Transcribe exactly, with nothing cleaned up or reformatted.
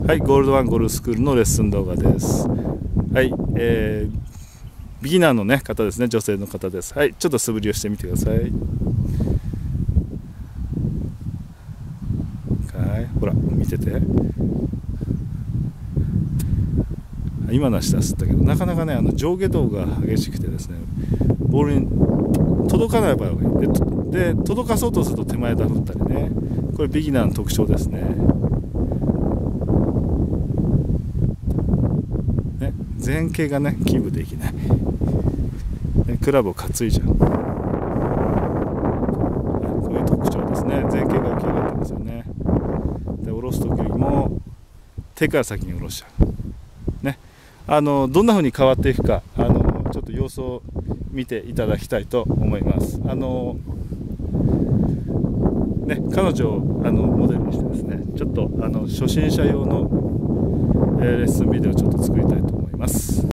はい、ゴールドワンゴルフスクールのレッスン動画です。はい、えー、ビギナーの、ね、方ですね、女性の方です。はい、ちょっと素振りをしてみてください。はい、ほら、見てて。今のは下すったけど、なかなかね、あの上下動が激しくてですね、ボールに届かない場合がいい。で、で届かそうとすると手前ダフったりね、これビギナーの特徴ですね。ね、前傾がね、キープできない。ね、クラブを担いじゃう。こういう特徴ですね。前傾が浮き上がってますよね。で、下ろす時よりも手から先に下ろしちゃう。ね。あのどんな風に変わっていくか、あのちょっと様子を見ていただきたいと思います。あのね、彼女をあのモデルにしてですね、ちょっとあの初心者用の、えー、レッスンビデオをちょっと作りたいと思います。